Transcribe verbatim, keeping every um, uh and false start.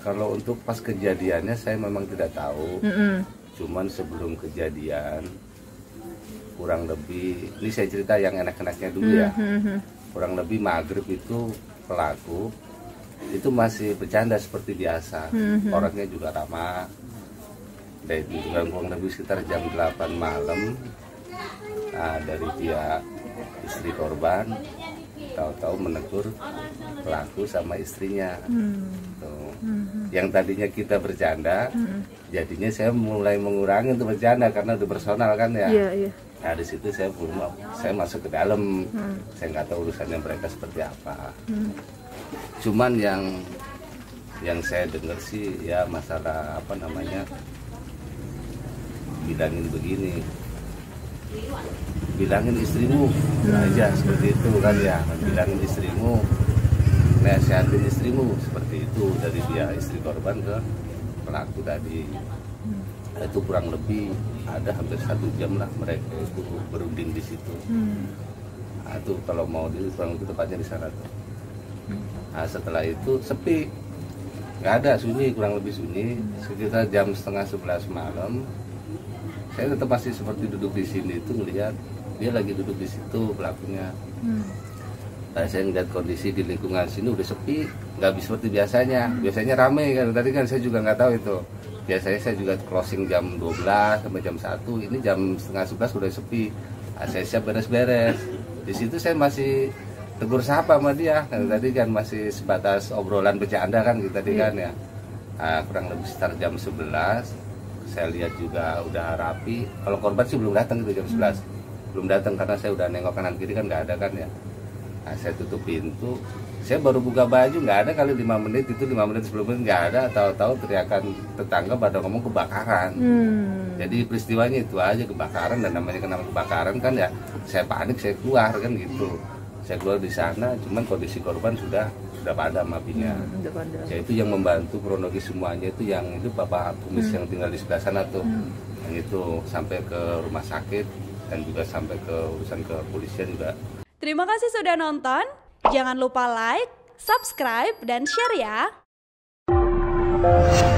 Kalau untuk pas kejadiannya saya memang tidak tahu. Mm-hmm. Cuman sebelum kejadian kurang lebih, ini saya cerita yang enak-enaknya dulu ya. Mm-hmm. Kurang lebih maghrib itu pelaku itu masih bercanda seperti biasa. Mm-hmm. Orangnya juga ramah. Dan juga kurang lebih sekitar jam delapan malam, nah, dari pihak istri korban tahu-tahu menegur pelaku sama istrinya. Hmm. Tuh. Hmm. Yang tadinya kita bercanda, hmm. jadinya saya mulai mengurangi untuk bercanda karena udah personal kan ya. Yeah, yeah. Nah di situ saya belum, saya masuk ke dalam, hmm. saya nggak tahu urusannya mereka seperti apa. Hmm. Cuman yang yang saya dengar sih ya masalah apa namanya, bilangin begini, bilangin istrimu aja seperti itu kan ya, bilangin istrimu, nasihatin istrimu seperti itu dari dia istri korban ke pelaku tadi. Itu kurang lebih ada hampir satu jam lah mereka itu berunding di situ. Nah, itu kalau mau di kurang lebih tepatnya di sana tuh. Nah, setelah itu sepi, nggak ada, sunyi, kurang lebih sunyi. Sekitar jam setengah sebelas malam saya tetap masih seperti duduk di sini itu ngelihat dia lagi duduk di situ pelakunya. Hmm. Nah, saya ngeliat kondisi di lingkungan sini udah sepi, nggak bisa seperti biasanya. Biasanya rame kan, tadi kan saya juga nggak tahu itu. Biasanya saya juga closing jam dua belas sampai jam satu, ini jam setengah sebelas udah sepi. Nah, saya siap beres-beres. Di situ saya masih tegur sapa sama dia. Kan tadi kan masih sebatas obrolan bercanda kan gitu tadi kan ya. Nah, kurang lebih sekitar jam sebelas. Saya lihat juga udah rapi. Kalau korban sih belum datang gitu jam sebelas. Hmm. Belum datang karena saya udah nengok kanan kiri kan nggak ada kan ya. Nah, saya tutup pintu. Saya baru buka baju nggak ada kali lima menit itu lima menit sebelumnya nggak ada. Tahu-tahu teriakan tetangga pada ngomong kebakaran. Hmm. Jadi peristiwanya itu aja, kebakaran, dan namanya kenapa kebakaran kan ya. Saya panik, saya keluar kan gitu. Saya keluar di sana, cuman kondisi korban sudah sudah padam apinya. Hmm, ya itu yang membantu kronologis semuanya itu yang itu Bapak Kumis hmm. yang tinggal di sebelah sana tuh. Hmm. Yang itu sampai ke rumah sakit dan juga sampai ke urusan kepolisian juga. Terima kasih sudah nonton. Jangan lupa like, subscribe, dan share ya.